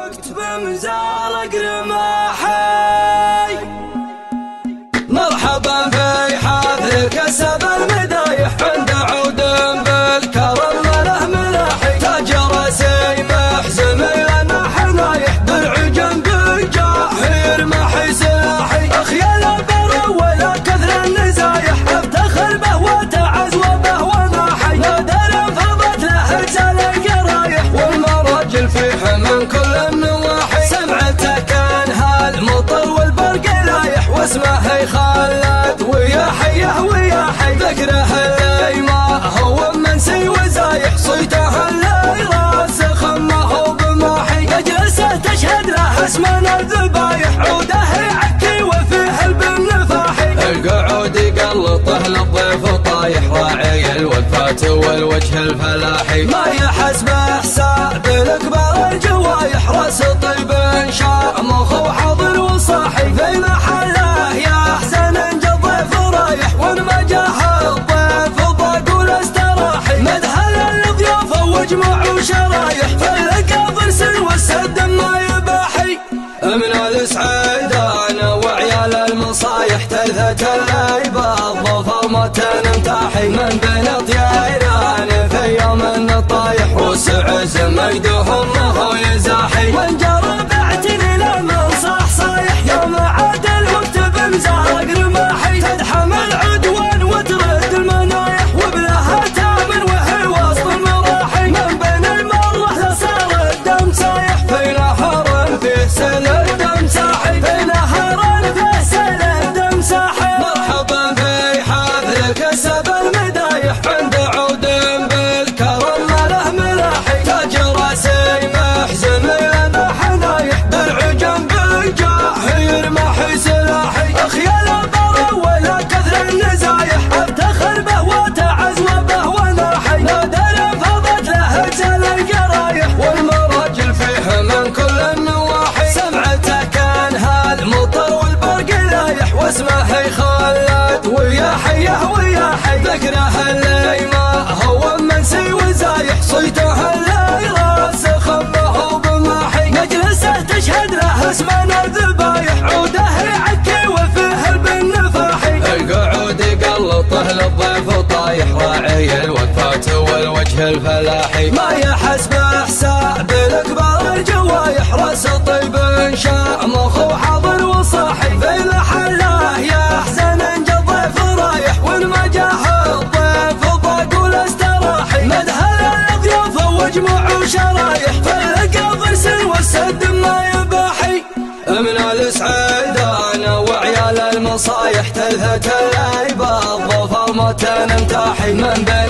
وقت بمزارق رماحي مرحبا في حفل كسب المدايح عند عود بالكرم له ملاحي تاج راسي محزم لنا حنايح درع جنب جاحير محي سلاحي اخيال البر ولا كثر النزايح افتخر به وتعز وبه وماحي نادر انفضت له رجال القرايح والمراجل فيه من كل النواحي سمعته كان هالمطر والبرق لايح واسمه خالد ويا حيه ويا حي ذكره اللي ما هو منسي وزايح صيته اللي راسخ ما هو بماحي مجلسه تشهد له اسمنا الذبايح عوده يعكي وفيه البن فاحي القعود يقلطه للضيف طايح راعي الوقفات والوجه الفلاحي ما يحسب حساب الاكبر الجوايح راس طيب شامخ وحاضر وصاحي في محله يا حسن انجى الضيف رايح وانما جاه الضيف ضاق واستراحي مدهل الضيوف واجمع وشرايح فلقى ضرس والسد ما يباحي من السعيد انا وعيال المصايح تلثة الليبة الظفر متنمتاحي من بين طيران في يوم النطايح وسعز مجدهم هو يزاحي وانجر بعتني لمن صاح صايح يوم عاد الوقت بمزارق رماحي تدحم العدوان وترد المنايح وبلها تامن وهي وسط المراحي من بين المرة لصار الدم سايح في نهر فيه سل الدم ساحي في نهر فيه سل الدم ساحي مرحبا في حفل كسب المدايح عند عود بالكرم له ملاحي تاج راسي محزم لنا حنايح درع جنب جاحير محي سلاحي اخيال البر ولا كثر النزايح افتخر به وتعز وبه وناحي نادر انفضت له رجال القرايح والمراجل فيه من كل النواحي سمعته كان هالمطر والبرق لايح واسمه خالد ويا حيه ويا حي ذكره اللي ما هو منسي وزايح صيته اللي راسخ ما هو بماحي مجلسه تشهد له اسمنا الذبايح عوده يعكي وفيه البن فاحي القعود يقلطه للضيف طايح راعي الوقفات والوجه الفلاحي ما يحسب حساب الاكبر الجوايح راس طيب شامخ وحاضر وصاحي في محله يا حسن انجى الضيف رايح وانما جاه الضيف ضاق واستراحي مدهل الضيوف واجمع وشرايح فلقى ضرس والسد ما يباحي من السعيد انا وعيال المصايح تلثة الليبة الظفر متنمتاحي من بين